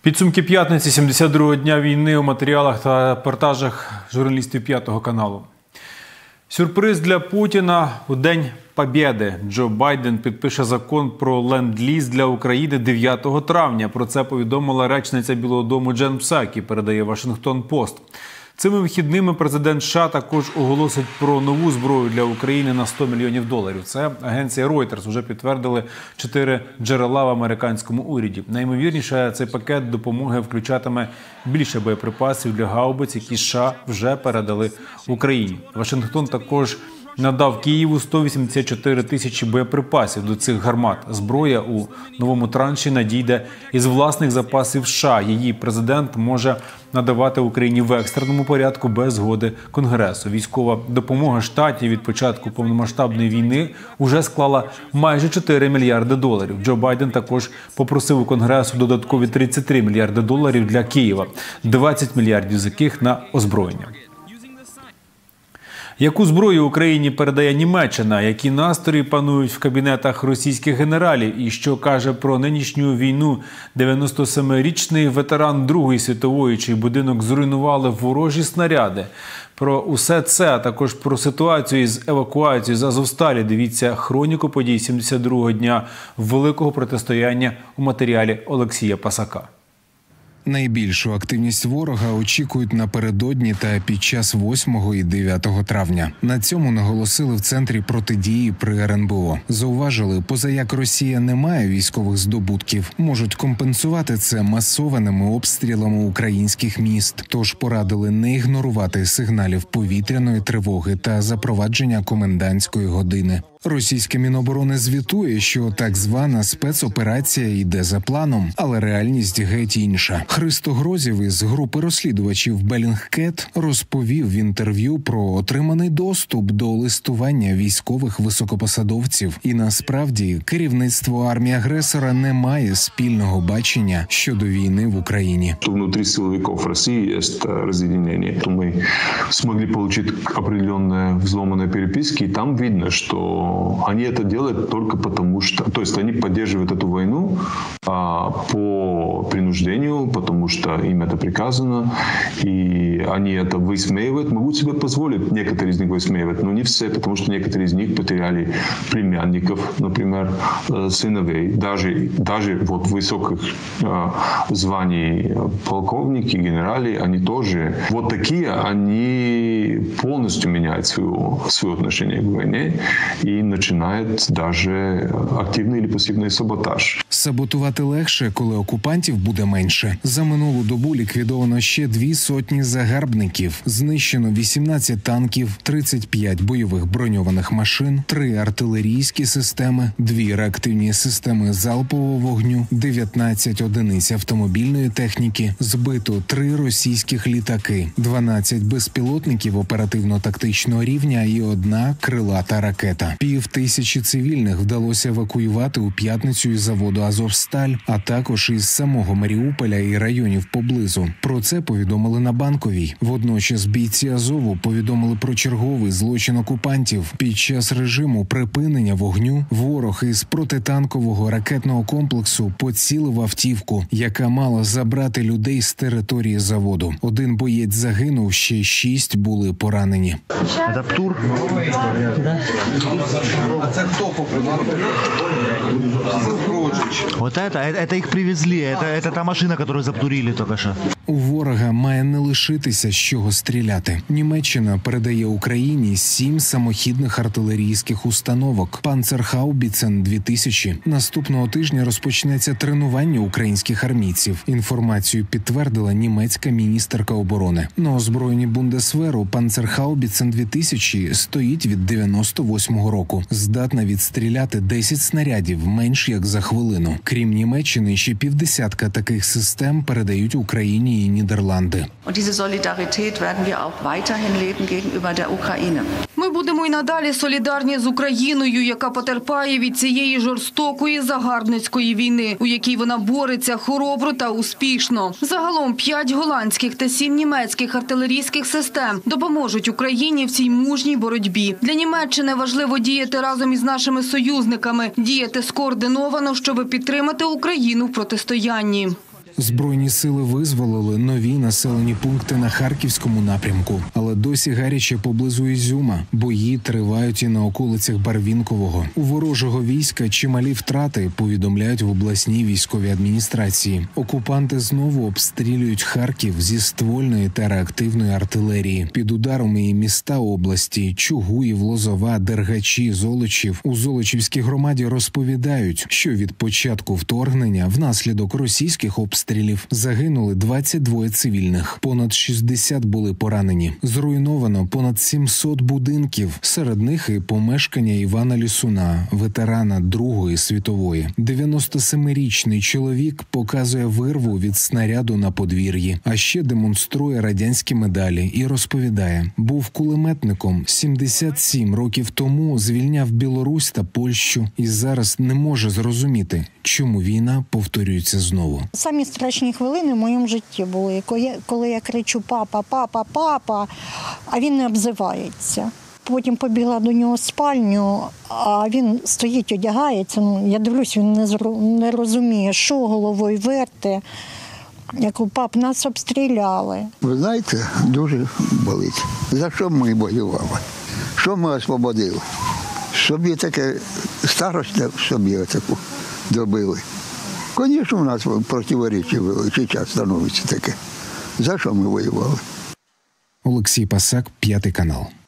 Підсумки п'ятниці 72-го дня війни у матеріалах та репортажах журналістів П'ятого каналу. Сюрприз для Путіна у День Побєди. Джо Байден підпише закон про ленд-ліз для України 9 травня. Про це повідомила речниця Білого дому Джен Псакі, передає Вашингтон-Пост. Цими вихідними президент США також оголосить про нову зброю для України на $100 мільйонів. Це агенція Reuters вже підтвердили 4 джерела в американському уряді. Найімовірніше, цей пакет допомоги включатиме більше боєприпасів для гаубиць, які США вже передали Україні. Вашингтон також надав Києву 184 тисячі боєприпасів до цих гармат. Зброя у новому транші надійде із власних запасів США. Її президент може надавати Україні в екстреному порядку без згоди Конгресу. Військова допомога штатів від початку повномасштабної війни уже склала майже $4 мільярди. Джо Байден також попросив у Конгресу додаткові $33 мільярди для Києва, 20 мільярдів з яких на озброєння. Яку зброю Україні передає Німеччина? Які настрої панують в кабінетах російських генералів? І що каже про нинішню війну 97-річний ветеран Другої світової, чий будинок зруйнували ворожі снаряди? Про усе це, а також про ситуацію з евакуацією з Азовсталі дивіться хроніку подій 72-го дня Великого протистояння у матеріалі Олексія Пасака. Найбільшу активність ворога очікують напередодні та під час 8 і 9 травня. На цьому наголосили в Центрі протидії при РНБО. Зауважили, поза як Росія не має військових здобутків, можуть компенсувати це масованими обстрілами українських міст. Тож порадили не ігнорувати сигналів повітряної тривоги та запровадження комендантської години. Російське Міноборони звітує, що так звана спецоперація йде за планом, але реальність геть інша. Христо Грозів із групи розслідувачів Белінгкет розповів в інтерв'ю про отриманий доступ до листування військових високопосадовців. І насправді керівництво армії-агресора не має спільного бачення щодо війни в Україні. Внутрі силовиків Росії є роз'єднання. То ми змогли отримати определенні взломані переписки, і там видно, що они это делают только потому, что... То есть они поддерживают эту войну по принуждению, потому что им это приказано, и они это высмеивают. Могут себе позволить некоторые из них высмеивать, но не все, потому что некоторые из них потеряли племянников, например, сыновей. Даже вот высоких званий полковники, генерали, они тоже... Вот такие, они полностью меняют свое отношение к войне и начинает даже активний чи пасивний саботаж. Саботувати легше, коли окупантів буде менше. За минулу добу ліквідовано ще 200 загарбників. Знищено 18 танків, 35 бойових броньованих машин, 3 артилерійські системи, 2 реактивні системи залпового вогню, 19 одиниць автомобільної техніки, збито 3 російських літаки, 12 безпілотників оперативно-тактичного рівня і 1 крилата ракета. 5000 цивільних вдалося евакуювати у п'ятницю із заводу «Азовсталь», а також із самого Маріуполя і районів поблизу. Про це повідомили на Банковій. Водночас бійці Азову повідомили про черговий злочин окупантів. Під час режиму припинення вогню ворог із протитанкового ракетного комплексу поцілив автівку, яка мала забрати людей з території заводу. 1 боєць загинув, ще 6 були поранені. Це ПТУР? Да. А це хто попав? Вот это их привезли, это та машина, которую заптурили только что. У ворога має не лишитися з чого стріляти. Німеччина передає Україні 7 самохідних артилерійських установок «Панцерхаубіцен 2000». Наступного тижня розпочнеться тренування українських армійців. Інформацію підтвердила німецька міністерка оборони. На озброєнні Бундесверу «Панцерхаубіцен 2000» стоїть від 98-го року. Здатна відстріляти 10 снарядів менш як за хвилину. Крім Німеччини, ще 50 таких систем передають Україні і Нідерланди. Ми будемо і надалі солідарні з Україною, яка потерпає від цієї жорстокої загарбницької війни, у якій вона бореться хоробро та успішно. Загалом 5 голландських та 7 німецьких артилерійських систем допоможуть Україні в цій мужній боротьбі. Для Німеччини важливо діяти разом із нашими союзниками, діяти скоординовано, щоб підтримати Україну в протистоянні. Збройні сили визволили нові населені пункти на Харківському напрямку, але досі гаряче поблизу Ізюма. Бої тривають і на околицях Барвінкового. У ворожого війська чималі втрати, повідомляють в обласній військовій адміністрації. Окупанти знову обстрілюють Харків зі ствольної та реактивної артилерії. Під ударом і міста області – Чугуїв, Лозова, Дергачі, Золочів. У Золочівській громаді розповідають, що від початку вторгнення внаслідок російських обстрілів загинули 22 цивільних. Понад 60 були поранені. Зруйновано понад 700 будинків. Серед них і помешкання Івана Лісуна, ветерана Другої світової. 97-річний чоловік показує вирву від снаряду на подвір'ї, а ще демонструє радянські медалі і розповідає, був кулеметником 77 років тому, звільняв Білорусь та Польщу і зараз не може зрозуміти, чому війна повторюється знову. Самі страшні хвилини в моєму житті були, коли я кричу «папа, папа, папа», а він не обзивається. Потім побігла до нього в спальню, а він стоїть, одягається. Я дивлюсь, він не розуміє, що головою верте. Я кажу, пап, нас обстріляли. Ви знаєте, дуже болить. За що ми воювали? Що ми освободили? Собі таке старость собі таку добили. Звісно, у нас противоречі великий час становиться таке. За що ми воювали? Олексій Пасак, 5 канал.